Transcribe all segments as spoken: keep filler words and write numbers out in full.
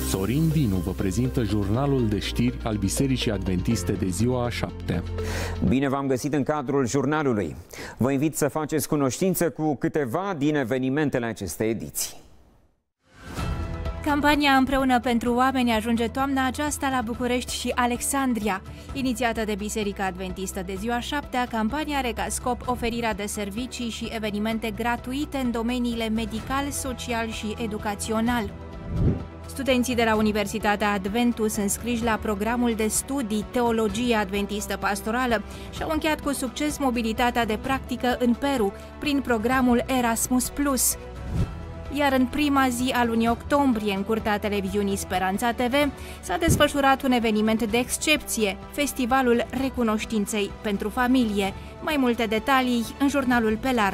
Sorin Dinu vă prezintă jurnalul de știri al Bisericii Adventiste de ziua a șaptea. Bine v-am găsit în cadrul jurnalului. Vă invit să faceți cunoștință cu câteva din evenimentele acestei ediții. Campania Împreună pentru Oameni ajunge toamna aceasta la București și Alexandria. Inițiată de Biserica Adventistă de ziua a șaptea, campania are ca scop oferirea de servicii și evenimente gratuite în domeniile medical, social și educațional. Studenții de la Universitatea Adventus înscriși la programul de studii Teologie Adventistă Pastorală și-au încheiat cu succes mobilitatea de practică în Peru prin programul Erasmus plus. Iar în prima zi a lunii octombrie, în curtea televiziunii Speranța T V, s-a desfășurat un eveniment de excepție, Festivalul Recunoștinței pentru Familie. Mai multe detalii în jurnalul Pe Larg.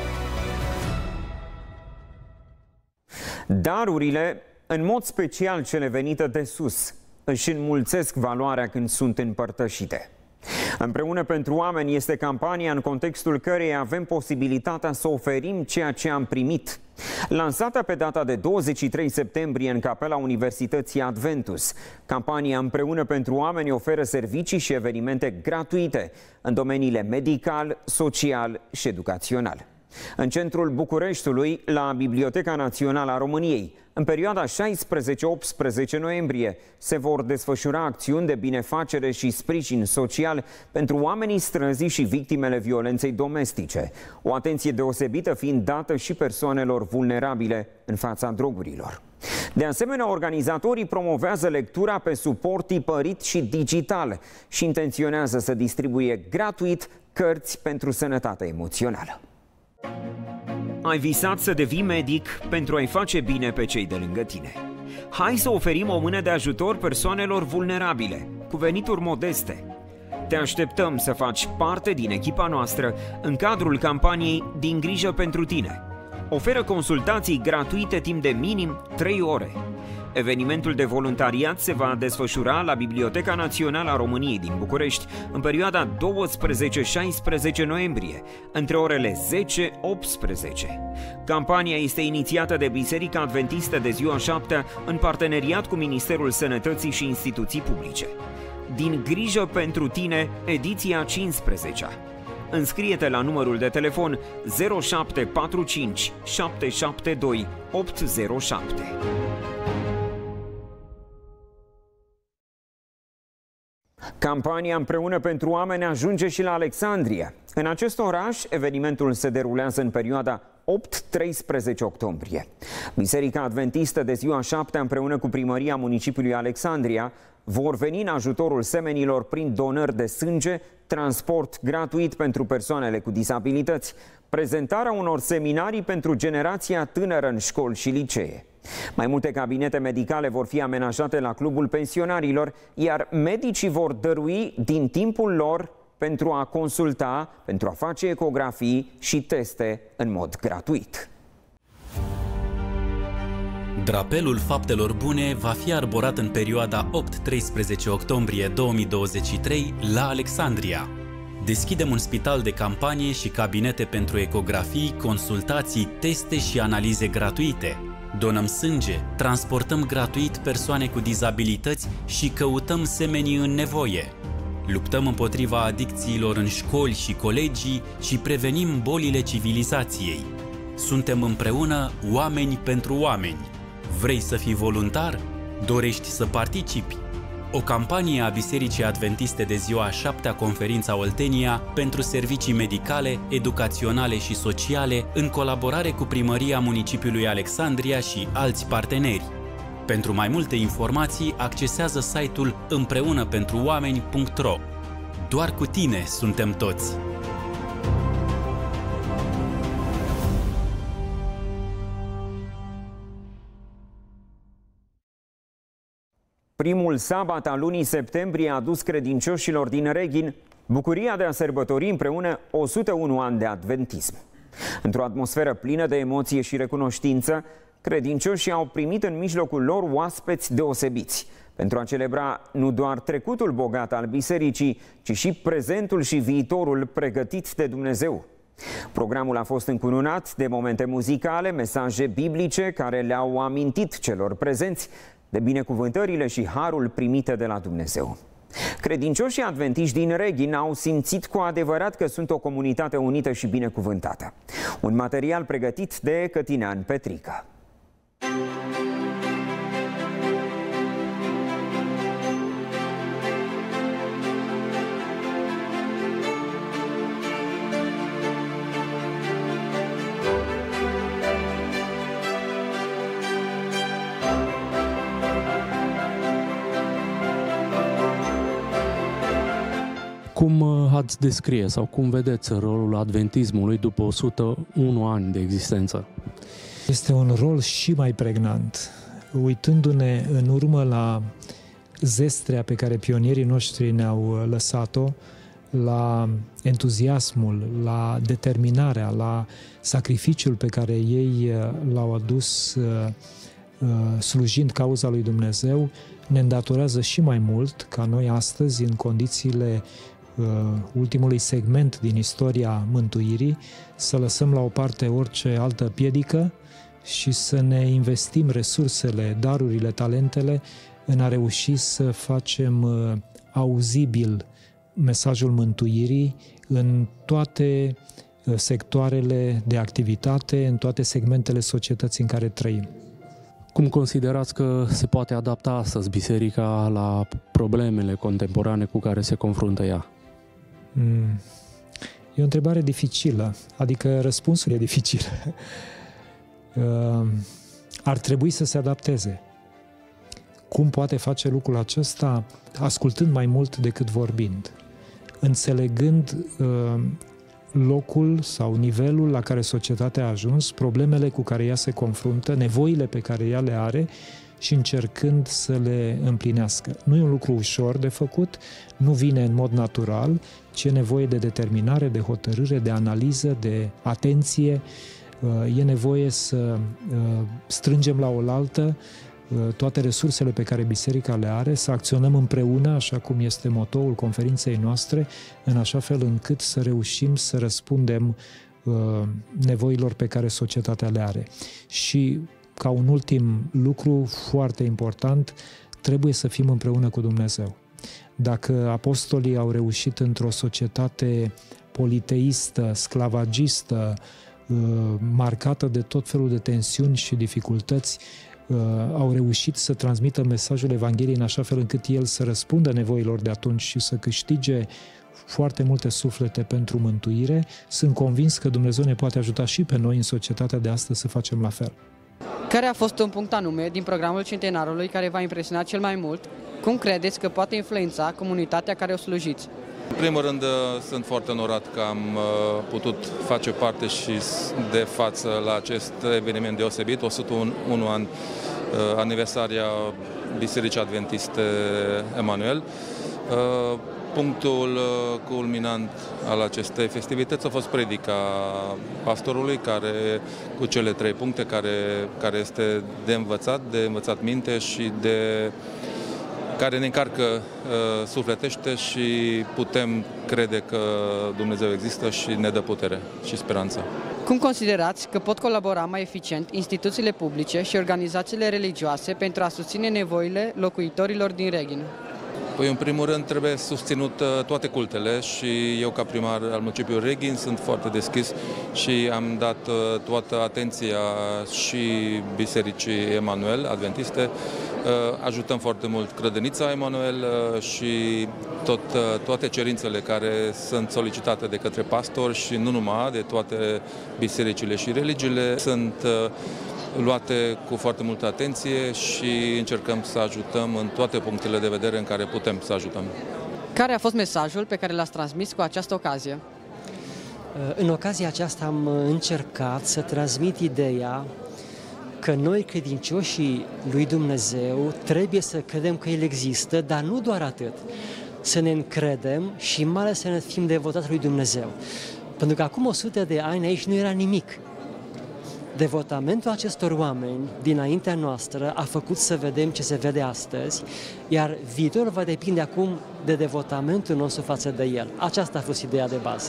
Darurile, în mod special cele venite de sus, își înmulțesc valoarea când sunt împărtășite. Împreună pentru Oameni este campania în contextul căreia avem posibilitatea să oferim ceea ce am primit. Lansată pe data de douăzeci și trei septembrie în capela Universității Adventus, campania Împreună pentru Oameni oferă servicii și evenimente gratuite în domeniile medical, social și educațional. În centrul Bucureștiului, la Biblioteca Națională a României, în perioada șaisprezece optsprezece noiembrie, se vor desfășura acțiuni de binefacere și sprijin social pentru oamenii străzi și victimele violenței domestice, o atenție deosebită fiind dată și persoanelor vulnerabile în fața drogurilor. De asemenea, organizatorii promovează lectura pe suport tipărit și digital și intenționează să distribuie gratuit cărți pentru sănătate emoțională. Ai visat să devii medic pentru a-i face bine pe cei de lângă tine. Hai să oferim o mână de ajutor persoanelor vulnerabile, cu venituri modeste. Te așteptăm să faci parte din echipa noastră în cadrul campaniei Din grijă pentru tine. Oferă consultații gratuite timp de minim trei ore. Evenimentul de voluntariat se va desfășura la Biblioteca Națională a României din București în perioada douăsprezece șaisprezece noiembrie, între orele zece optsprezece. Campania este inițiată de Biserica Adventistă de ziua a șaptea în parteneriat cu Ministerul Sănătății și instituții publice. Din grijă pentru tine, ediția a cincisprezecea. Înscrie-te la numărul de telefon zero șapte patru cinci șapte șapte doi opt zero șapte. Campania Împreună pentru Oameni ajunge și la Alexandria. În acest oraș, evenimentul se derulează în perioada opt treisprezece octombrie. Biserica Adventistă de ziua a șaptea împreună cu primăria municipiului Alexandria vor veni în ajutorul semenilor prin donări de sânge, transport gratuit pentru persoanele cu dizabilități, prezentarea unor seminarii pentru generația tânără în școli și licee. Mai multe cabinete medicale vor fi amenajate la Clubul Pensionarilor, iar medicii vor dărui din timpul lor pentru a consulta, pentru a face ecografii și teste în mod gratuit. Drapelul Faptelor Bune va fi arborat în perioada opt treisprezece octombrie două mii douăzeci și trei la Alexandria. Deschidem un spital de campanie și cabinete pentru ecografii, consultații, teste și analize gratuite. Donăm sânge, transportăm gratuit persoane cu dizabilități și căutăm semenii în nevoie. Luptăm împotriva adicțiilor în școli și colegii și prevenim bolile civilizației. Suntem împreună oameni pentru oameni. Vrei să fii voluntar? Dorești să participi? O campanie a Bisericii Adventiste de ziua a șaptea Conferința Oltenia pentru servicii medicale, educaționale și sociale în colaborare cu Primăria Municipiului Alexandria și alți parteneri. Pentru mai multe informații, accesează site-ul împreună pentru oameni punct ro. Doar cu tine suntem toți! Primul sabat al lunii septembrie a adus credincioșilor din Reghin bucuria de a sărbători împreună o sută unu ani de adventism. Într-o atmosferă plină de emoție și recunoștință, credincioșii au primit în mijlocul lor oaspeți deosebiți, pentru a celebra nu doar trecutul bogat al bisericii, ci și prezentul și viitorul pregătit de Dumnezeu. Programul a fost încununat de momente muzicale, mesaje biblice care le-au amintit celor prezenți de binecuvântările și harul primite de la Dumnezeu. Credincioșii adventiști din Reghin au simțit cu adevărat că sunt o comunitate unită și binecuvântată. Un material pregătit de Cătinean Petrică. Cum ați descrie sau cum vedeți rolul adventismului după o sută unu ani de existență? Este un rol și mai pregnant. Uitându-ne în urmă la zestrea pe care pionierii noștri ne-au lăsat-o, la entuziasmul, la determinarea, la sacrificiul pe care ei l-au adus slujind cauza lui Dumnezeu, ne îndatorează și mai mult ca noi astăzi, în condițiile ultimului segment din istoria mântuirii, să lăsăm la o parte orice altă piedică și să ne investim resursele, darurile, talentele în a reuși să facem auzibil mesajul mântuirii în toate sectoarele de activitate, în toate segmentele societății în care trăim. Cum considerați că se poate adapta astăzi biserica la problemele contemporane cu care se confruntă ea? Mm. E o întrebare dificilă, adică răspunsul e dificil. Ar trebui să se adapteze. Cum poate face lucrul acesta? Ascultând mai mult decât vorbind, înțelegând locul sau nivelul la care societatea a ajuns, problemele cu care ea se confruntă, nevoile pe care ea le are și încercând să le împlinească. Nu e un lucru ușor de făcut, nu vine în mod natural, ci e nevoie de determinare, de hotărâre, de analiză, de atenție. E nevoie să strângem la oaltă toate resursele pe care biserica le are, să acționăm împreună, așa cum este motoul conferinței noastre, în așa fel încât să reușim să răspundem nevoilor pe care societatea le are. Și ca un ultim lucru foarte important, trebuie să fim împreună cu Dumnezeu. Dacă apostolii au reușit într-o societate politeistă, sclavagistă, marcată de tot felul de tensiuni și dificultăți, au reușit să transmită mesajul Evangheliei în așa fel încât el să răspundă nevoilor de atunci și să câștige foarte multe suflete pentru mântuire, sunt convins că Dumnezeu ne poate ajuta și pe noi în societatea de astăzi să facem la fel. Care a fost un punct anume din programul centenarului care v-a impresionat cel mai mult? Cum credeți că poate influența comunitatea care o slujiți? În primul rând, sunt foarte onorat că am putut face parte și de față la acest eveniment deosebit, o sută unu ani, aniversaria Bisericii Adventiste Emanuel. Punctul culminant al acestei festivități a fost predica pastorului, care, cu cele trei puncte care, care este de învățat, de învățat minte și de care ne încarcă uh, sufletește și putem crede că Dumnezeu există și ne dă putere și speranță. Cum considerați că pot colabora mai eficient instituțiile publice și organizațiile religioase pentru a susține nevoile locuitorilor din Reghin? Păi, în primul rând, trebuie susținut toate cultele și eu, ca primar al municipiului Reghin, sunt foarte deschis și am dat toată atenția și Bisericii Emanuel Adventiste. Ajutăm foarte mult Crădănița Emanuel și tot, toate cerințele care sunt solicitate de către pastori și nu numai, de toate bisericile și religiile, sunt luate cu foarte multă atenție și încercăm să ajutăm în toate punctele de vedere în care putem să ajutăm. Care a fost mesajul pe care l-ați transmis cu această ocazie? În ocazia aceasta am încercat să transmit ideea că noi, credincioșii lui Dumnezeu, trebuie să credem că El există, dar nu doar atât. Să ne încredem și mai ales să ne fim devotați lui Dumnezeu. Pentru că acum o sută de ani aici nu era nimic. Devotamentul acestor oameni dinaintea noastră a făcut să vedem ce se vede astăzi, iar viitorul va depinde acum de devotamentul nostru față de El. Aceasta a fost ideea de bază.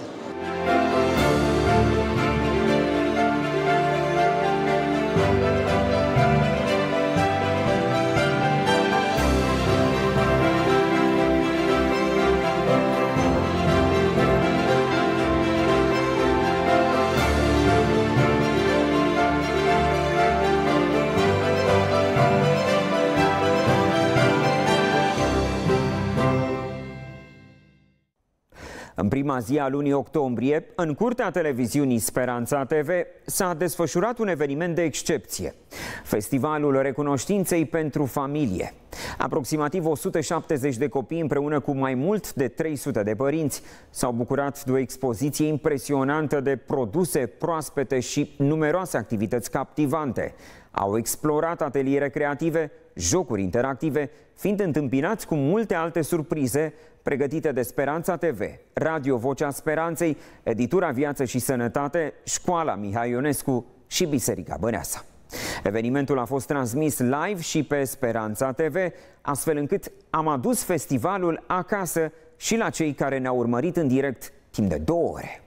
În prima zi a lunii octombrie, în curtea televiziunii Speranța T V, s-a desfășurat un eveniment de excepție. Festivalul Recunoștinței pentru Familie. Aproximativ o sută șaptezeci de copii împreună cu mai mult de trei sute de părinți s-au bucurat de o expoziție impresionantă de produse proaspete și numeroase activități captivante. Au explorat ateliere creative, jocuri interactive, fiind întâmpinați cu multe alte surprize pregătite de Speranța T V, Radio Vocea Speranței, Editura Viață și Sănătate, Școala Mihai Ionescu și Biserica Băneasa. Evenimentul a fost transmis live și pe Speranța T V, astfel încât am adus festivalul acasă și la cei care ne-au urmărit în direct timp de două ore.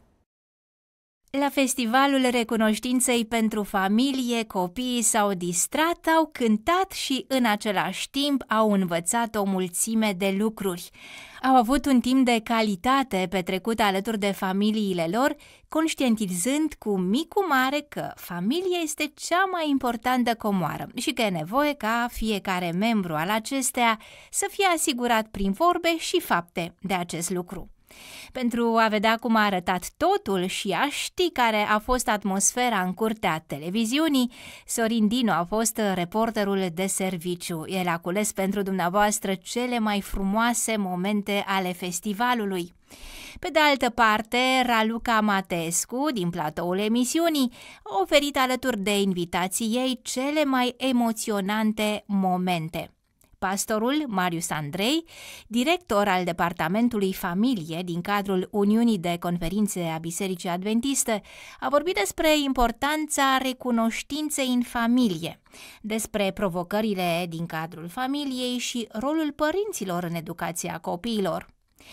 La Festivalul Recunoștinței pentru Familie, copiii s-au distrat, au cântat și în același timp au învățat o mulțime de lucruri. Au avut un timp de calitate petrecut alături de familiile lor, conștientizând cu mic cu mare că familia este cea mai importantă comoară și că e nevoie ca fiecare membru al acesteia să fie asigurat prin vorbe și fapte de acest lucru. Pentru a vedea cum a arătat totul și a ști care a fost atmosfera în curtea televiziunii, Sorin Dinu a fost reporterul de serviciu. El a cules pentru dumneavoastră cele mai frumoase momente ale festivalului. Pe de altă parte, Raluca Matescu, din platoul emisiunii, a oferit alături de invitații ei cele mai emoționante momente. Pastorul Marius Andrei, director al Departamentului Familie din cadrul Uniunii de Conferințe a Bisericii Adventiste, a vorbit despre importanța recunoștinței în familie, despre provocările din cadrul familiei și rolul părinților în educația copiilor.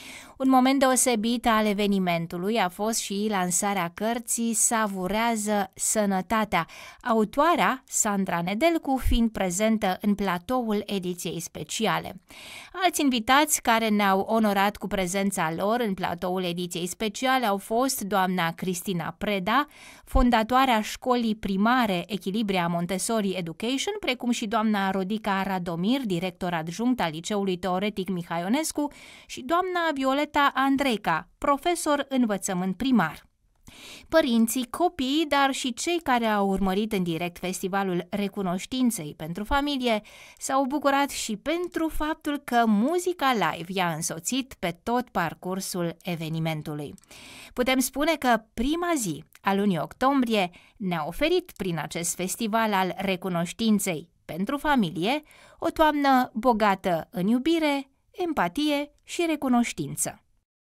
Un moment deosebit al evenimentului a fost și lansarea cărții Savurează Sănătatea, autoarea Sandra Nedelcu fiind prezentă în platoul ediției speciale. Alți invitați care ne-au onorat cu prezența lor în platoul ediției speciale au fost doamna Cristina Preda, fondatoarea școlii primare Echilibria Montessori Education, precum și doamna Rodica Radomir, director adjunct al Liceului Teoretic Mihai Ionescu, și doamna Violeta Andreica, profesor învățământ primar. Părinții, copiii, dar și cei care au urmărit în direct Festivalul Recunoștinței pentru Familie s-au bucurat și pentru faptul că muzica live i-a însoțit pe tot parcursul evenimentului. Putem spune că prima zi a lunii octombrie ne-a oferit prin acest festival al Recunoștinței pentru Familie o toamnă bogată în iubire, empatie și recunoștință.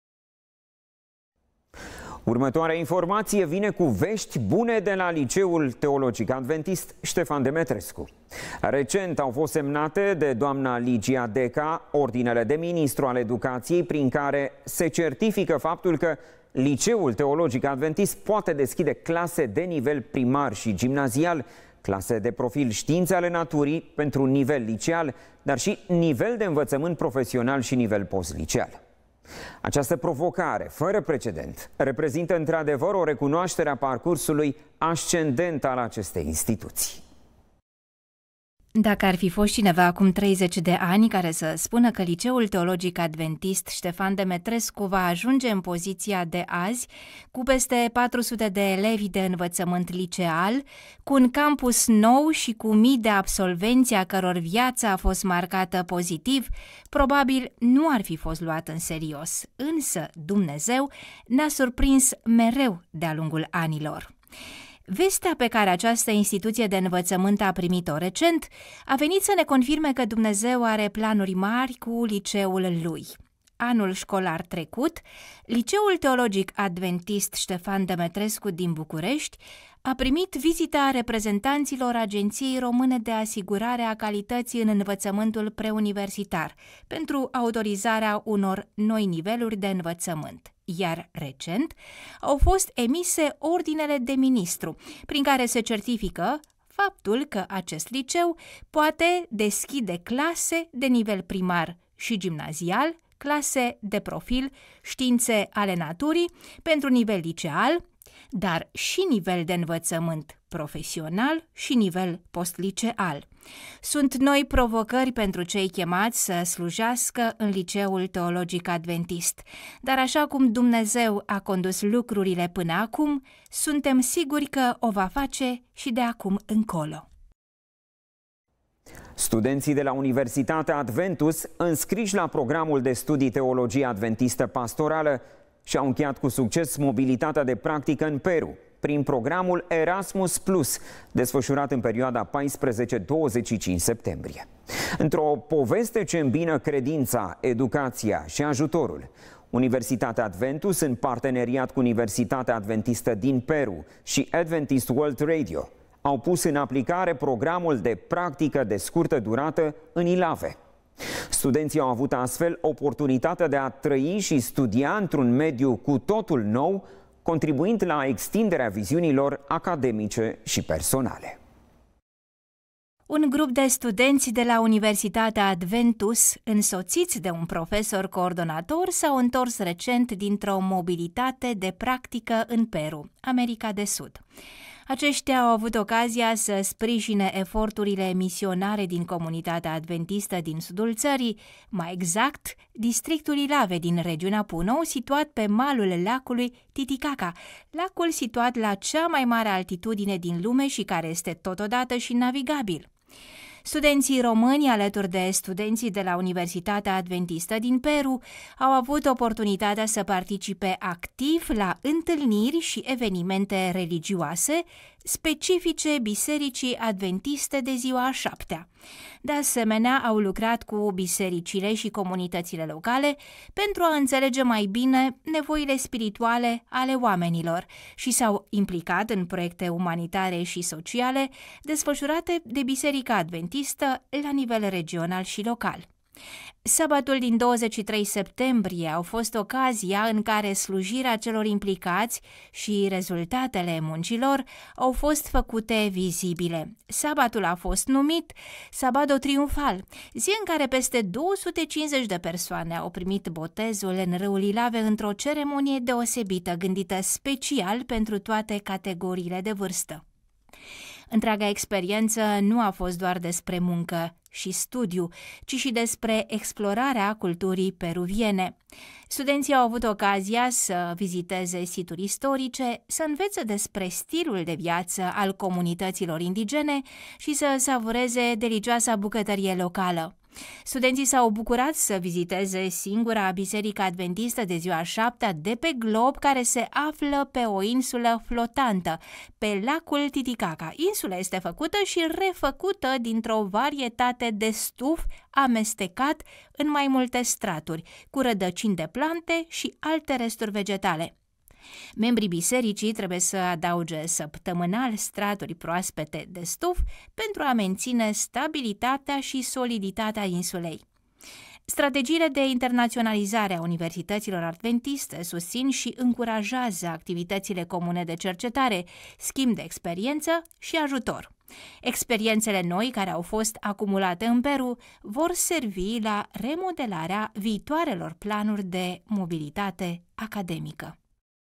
Următoarea informație vine cu vești bune de la Liceul Teologic Adventist Ștefan Demetrescu. Recent au fost semnate de doamna Ligia Deca ordinele de ministru al educației prin care se certifică faptul că Liceul Teologic Adventist poate deschide clase de nivel primar și gimnazial, clase de profil științe ale naturii pentru nivel liceal, dar și nivel de învățământ profesional și nivel postliceal. Această provocare, fără precedent, reprezintă într-adevăr o recunoaștere a parcursului ascendent al acestei instituții. Dacă ar fi fost cineva acum treizeci de ani care să spună că Liceul Teologic Adventist Ștefan Demetrescu va ajunge în poziția de azi, cu peste patru sute de elevi de învățământ liceal, cu un campus nou și cu mii de absolvenți a căror viața a fost marcată pozitiv, probabil nu ar fi fost luat în serios. Însă Dumnezeu ne-a surprins mereu de-a lungul anilor. Vestea pe care această instituție de învățământ a primit-o recent a venit să ne confirme că Dumnezeu are planuri mari cu liceul lui. Anul școlar trecut, Liceul Teologic Adventist Ștefan Demetrescu din București a primit vizita reprezentanților Agenției Române de Asigurare a Calității în Învățământul Preuniversitar pentru autorizarea unor noi niveluri de învățământ. Iar recent au fost emise ordinele de ministru, prin care se certifică faptul că acest liceu poate deschide clase de nivel primar și gimnazial, clase de profil științe ale naturii pentru nivel liceal, dar și nivel de învățământ profesional și nivel postliceal. Sunt noi provocări pentru cei chemați să slujească în Liceul Teologic Adventist, dar așa cum Dumnezeu a condus lucrurile până acum, suntem siguri că o va face și de acum încolo. Studenții de la Universitatea Adventus, înscriși la programul de studii Teologie Adventistă Pastorală, și-au încheiat cu succes mobilitatea de practică în Peru, prin programul Erasmus Plus, desfășurat în perioada paisprezece douăzeci și cinci septembrie. Într-o poveste ce îmbină credința, educația și ajutorul, Universitatea Adventus, în parteneriat cu Universitatea Adventistă din Peru și Adventist World Radio, au pus în aplicare programul de practică de scurtă durată în Ilave. Studenții au avut astfel oportunitatea de a trăi și studia într-un mediu cu totul nou, contribuind la extinderea viziunilor academice și personale. Un grup de studenți de la Universitatea Adventus, însoțiți de un profesor coordonator, s-au întors recent dintr-o mobilitate de practică în Peru, America de Sud. Aceștia au avut ocazia să sprijine eforturile misionare din comunitatea adventistă din sudul țării, mai exact, districtul Ilave din regiunea Puno, situat pe malul lacului Titicaca, lacul situat la cea mai mare altitudine din lume și care este totodată și navigabil. Studenții români, alături de studenții de la Universitatea Adventistă din Peru, au avut oportunitatea să participe activ la întâlniri și evenimente religioase specifice Bisericii Adventiste de ziua a șaptea. De asemenea, au lucrat cu bisericile și comunitățile locale pentru a înțelege mai bine nevoile spirituale ale oamenilor și s-au implicat în proiecte umanitare și sociale desfășurate de Biserica Adventistă la nivel regional și local. Sabatul din douăzeci și trei septembrie au fost ocazia în care slujirea celor implicați și rezultatele muncilor au fost făcute vizibile. Sabatul a fost numit Sabado Triumfal, zi în care peste două sute cincizeci de persoane au primit botezul în râul Ilave într-o ceremonie deosebită, gândită special pentru toate categoriile de vârstă. Întreaga experiență nu a fost doar despre muncă și studiu, ci și despre explorarea culturii peruviene. Studenții au avut ocazia să viziteze situri istorice, să învețe despre stilul de viață al comunităților indigene și să savureze delicioasa bucătărie locală. Studenții s-au bucurat să viziteze singura biserică adventistă de ziua a șaptea de pe glob, care se află pe o insulă flotantă, pe lacul Titicaca. Insula este făcută și refăcută dintr-o varietate de stuf amestecat în mai multe straturi, cu rădăcini de plante și alte resturi vegetale. Membrii bisericii trebuie să adauge săptămânal straturi proaspete de stuf pentru a menține stabilitatea și soliditatea insulei. Strategiile de internaționalizare a universităților adventiste susțin și încurajează activitățile comune de cercetare, schimb de experiență și ajutor. Experiențele noi care au fost acumulate în Peru vor servi la remodelarea viitoarelor planuri de mobilitate academică.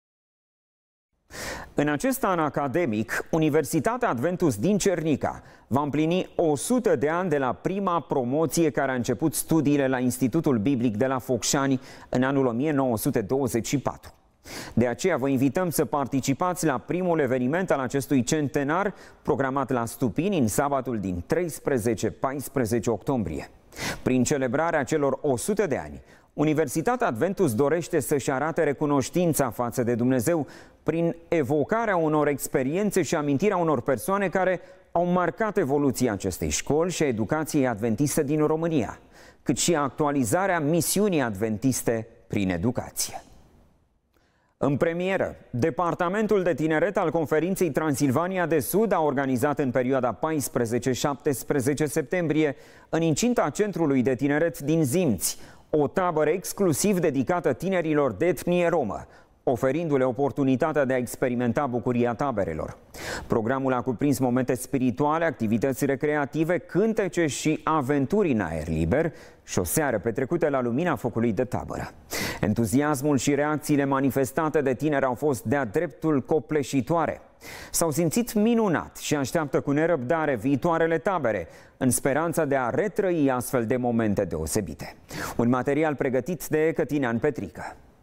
În acest an academic, Universitatea Adventus din Cernica va împlini o sută de ani de la prima promoție care a început studiile la Institutul Biblic de la Focșani în anul o mie nouă sute douăzeci și patru. De aceea vă invităm să participați la primul eveniment al acestui centenar, programat la Stupini în sabatul din treisprezece paisprezece octombrie. Prin celebrarea celor o sută de ani, Universitatea Adventus dorește să-și arate recunoștința față de Dumnezeu prin evocarea unor experiențe și amintirea unor persoane care au marcat evoluția acestei școli și a educației adventiste din România, cât și actualizarea misiunii adventiste prin educație. În premieră, Departamentul de Tineret al Conferinței Transilvania de Sud a organizat în perioada paisprezece șaptesprezece septembrie, în incinta Centrului de Tineret din Zimți, o tabără exclusiv dedicată tinerilor de etnie romă, oferindu-le oportunitatea de a experimenta bucuria taberelor. Programul a cuprins momente spirituale, activități recreative, cântece și aventuri în aer liber și o seară petrecută la lumina focului de tabără. Entuziasmul și reacțiile manifestate de tineri au fost de-a dreptul copleșitoare. S-au simțit minunat și așteaptă cu nerăbdare viitoarele tabere, în speranța de a retrăi astfel de momente deosebite. Un material pregătit de Cătinean Petrică.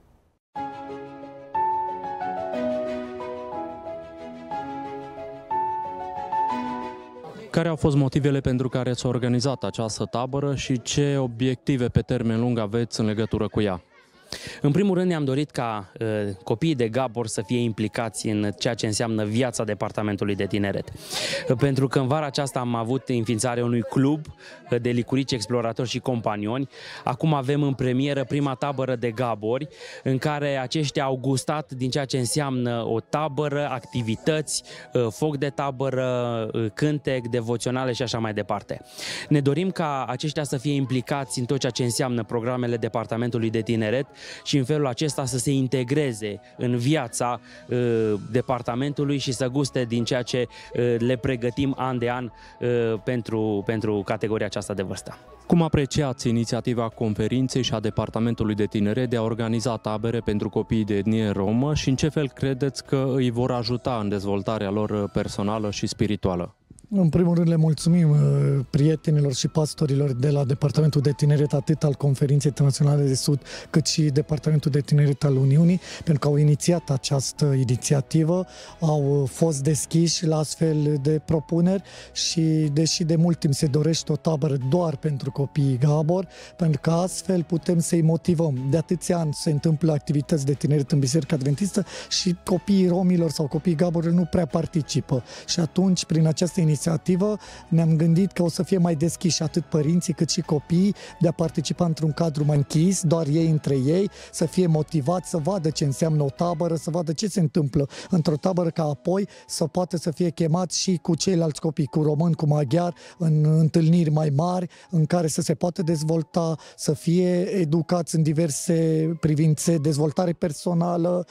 Care au fost motivele pentru care s-a organizat această tabără și ce obiective pe termen lung aveți în legătură cu ea? În primul rând ne-am dorit ca uh, copiii de Gabor să fie implicați în ceea ce înseamnă viața Departamentului de Tineret. Uh, pentru că în vara aceasta am avut înființarea unui club uh, de licurici, exploratori și companioni. Acum avem în premieră prima tabără de Gabori, în care aceștia au gustat din ceea ce înseamnă o tabără, activități, uh, foc de tabără, uh, cântec, devoționale și așa mai departe. Ne dorim ca aceștia să fie implicați în tot ceea ce înseamnă programele Departamentului de Tineret și în felul acesta să se integreze în viața uh, departamentului și să guste din ceea ce uh, le pregătim an de an uh, pentru, pentru categoria aceasta de vârstă. Cum apreciați inițiativa conferinței și a Departamentului de Tineret de a organiza tabere pentru copiii de etnie romă și în ce fel credeți că îi vor ajuta în dezvoltarea lor personală și spirituală? În primul rând le mulțumim prietenilor și pastorilor de la Departamentul de Tineret, atât al Conferinței Internaționale de Sud, cât și Departamentul de Tineret al Uniunii, pentru că au inițiat această inițiativă, au fost deschiși la astfel de propuneri și, deși de mult timp se dorește o tabără doar pentru copiii Gabor, pentru că astfel putem să-i motivăm. De atâția ani se întâmplă activități de tineret în Biserica Adventistă și copiii romilor sau copiii Gabor nu prea participă. Și atunci, prin această inițiativă, inițiativă, ne-am gândit că o să fie mai deschiși atât părinții cât și copiii de a participa într-un cadru mai închis, doar ei între ei, să fie motivați să vadă ce înseamnă o tabără, să vadă ce se întâmplă într-o tabără, ca apoi să poată să fie chemați și cu ceilalți copii, cu români, cu maghiari, în întâlniri mai mari, în care să se poată dezvolta, să fie educați în diverse privințe, dezvoltare personală,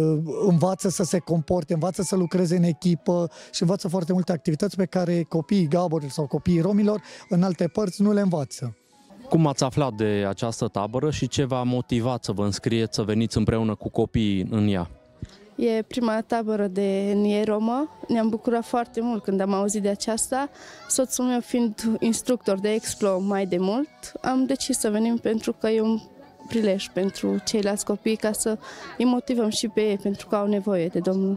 învață să se comporte, învață să lucreze în echipă și învață foarte multe activități pe care copiii Gabor sau copiii romilor în alte părți nu le învață. Cum ați aflat de această tabără și ce v-a motivat să vă înscrieți, să veniți împreună cu copiii în ea? E prima tabără de etnie romă. Ne-am bucurat foarte mult când am auzit de aceasta. Soțul meu fiind instructor de Explo mai de mult, am decis să venim pentru că e un prilej pentru ceilalți copii ca să îi motivăm și pe ei pentru că au nevoie de Domnul.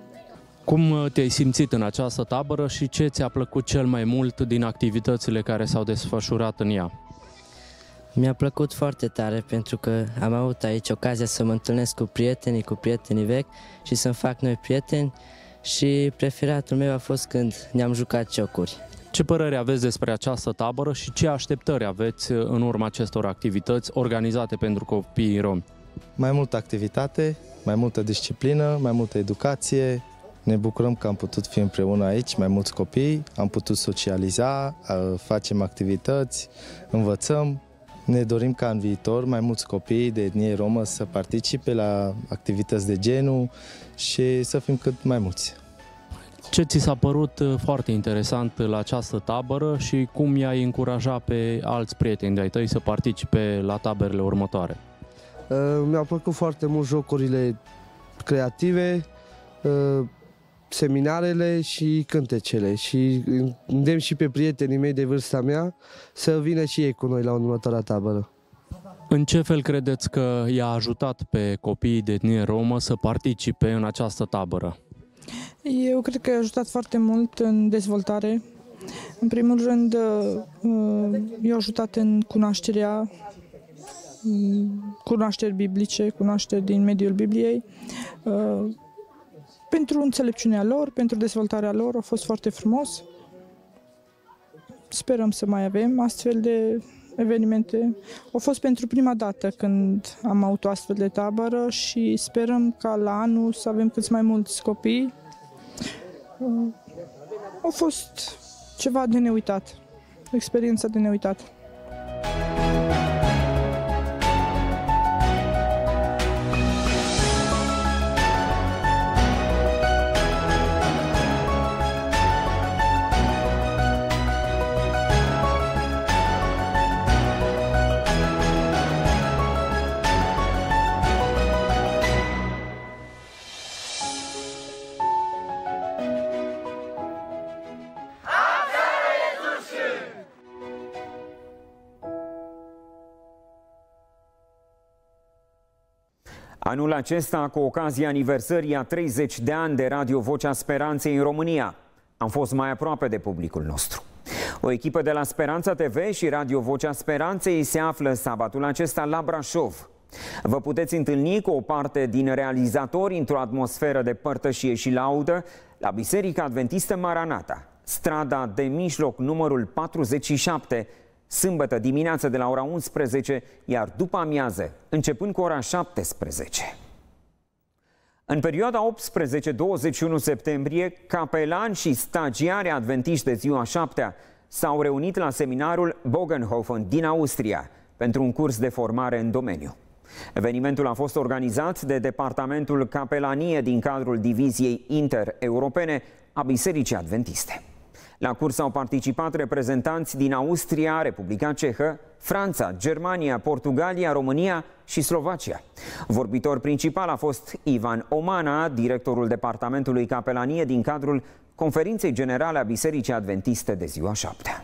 Cum te-ai simțit în această tabără și ce ți-a plăcut cel mai mult din activitățile care s-au desfășurat în ea? Mi-a plăcut foarte tare pentru că am avut aici ocazia să mă întâlnesc cu prietenii, cu prietenii vechi și să-mi fac noi prieteni și preferatul meu a fost când ne-am jucat ciocuri. Ce părere aveți despre această tabără și ce așteptări aveți în urma acestor activități organizate pentru copiii romi? Mai multă activitate, mai multă disciplină, mai multă educație. Ne bucurăm că am putut fi împreună aici, mai mulți copii, am putut socializa, facem activități, învățăm. Ne dorim ca în viitor mai mulți copii de etnie romă să participe la activități de genul și să fim cât mai mulți. Ce ți s-a părut foarte interesant la această tabără și cum i-ai încuraja pe alți prieteni de-ai tăi să participe la taberele următoare? Mi-au plăcut foarte mult jocurile creative, seminarele și cântecele și îndemn și pe prietenii mei de vârsta mea să vină și ei cu noi la următoarea tabără. În ce fel credeți că i-a ajutat pe copiii de etnie romă să participe în această tabără? Eu cred că i-a ajutat foarte mult în dezvoltare. În primul rând, i-a ajutat în cunoașterea, cunoașteri biblice, cunoașteri din mediul Bibliei. Pentru înțelepciunea lor, pentru dezvoltarea lor, a fost foarte frumos. Sperăm să mai avem astfel de evenimente. A fost pentru prima dată când am avut o astfel de tabără și sperăm ca la anul să avem cât mai mulți copii. A fost ceva de neuitat, o experiență de neuitat. Anul acesta, cu ocazia aniversării a treizeci de ani de Radio Vocea Speranței în România, am fost mai aproape de publicul nostru. O echipă de la Speranța T V și Radio Vocea Speranței se află sabatul acesta la Brașov. Vă puteți întâlni cu o parte din realizatori într-o atmosferă de părtășie și laudă la Biserica Adventistă Maranata, strada de mijloc numărul patruzeci și șapte, sâmbătă dimineață de la ora unsprezece, iar după amiază, începând cu ora șaptesprezece. În perioada optsprezece douăzeci și unu septembrie, capelani și stagiari adventiști de ziua șaptea s-au reunit la seminarul Bogenhofen din Austria pentru un curs de formare în domeniu. Evenimentul a fost organizat de Departamentul Capelanie din cadrul Diviziei Inter-Europene a Bisericii Adventiste. La curs au participat reprezentanți din Austria, Republica Cehă, Franța, Germania, Portugalia, România și Slovacia. Vorbitor principal a fost Ivan Omana, directorul Departamentului Capelanie din cadrul Conferinței Generale a Bisericii Adventiste de ziua șaptea.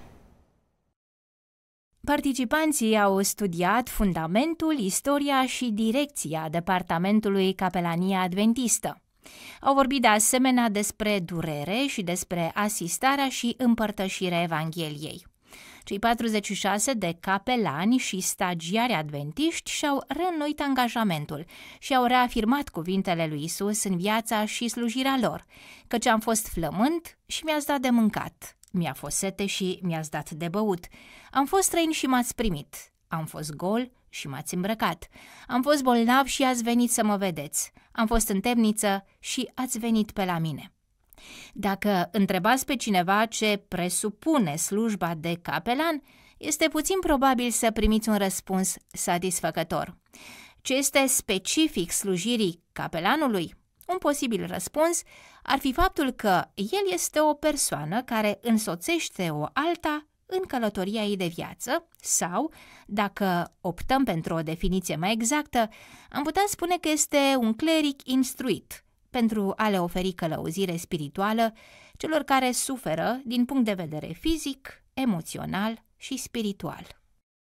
Participanții au studiat fundamentul, istoria și direcția Departamentului Capelania Adventistă. Au vorbit de asemenea despre durere și despre asistarea și împărtășirea Evangheliei. Cei patruzeci și șase de capelani și stagiari adventiști și-au reînnoit angajamentul și au reafirmat cuvintele lui Isus în viața și slujirea lor, căci am fost flământ și mi-ați dat de mâncat, mi-a fost sete și mi-ați dat de băut, am fost străin și m-ați primit, am fost gol și m-ați îmbrăcat, am fost bolnav și ați venit să mă vedeți, am fost în temniță și ați venit pe la mine. Dacă întrebați pe cineva ce presupune slujba de capelan, este puțin probabil să primiți un răspuns satisfăcător. Ce este specific slujirii capelanului? Un posibil răspuns ar fi faptul că el este o persoană care însoțește o alta în călătoria ei de viață sau, dacă optăm pentru o definiție mai exactă, am putea spune că este un cleric instruit pentru a le oferi călăuzire spirituală celor care suferă din punct de vedere fizic, emoțional și spiritual.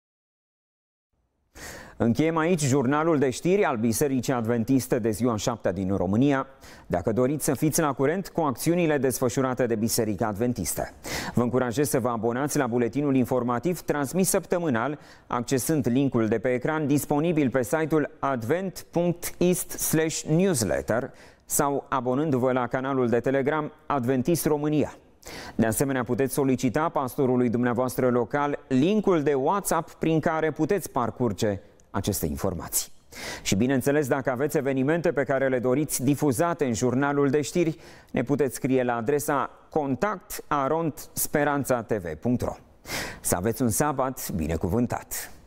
Încheiem aici jurnalul de știri al Bisericii Adventiste de ziua șaptea din România. Dacă doriți să fiți la curent cu acțiunile desfășurate de Biserica Adventistă, vă încurajez să vă abonați la buletinul informativ transmis săptămânal, accesând linkul de pe ecran disponibil pe site-ul advent punct ist slash newsletter sau abonându-vă la canalul de Telegram Adventist România. De asemenea, puteți solicita pastorului dumneavoastră local linkul de WhatsApp prin care puteți parcurge aceste informații. Și bineînțeles, dacă aveți evenimente pe care le doriți difuzate în jurnalul de știri, ne puteți scrie la adresa contact arond speranța t v punct ro. Să aveți un sabat binecuvântat!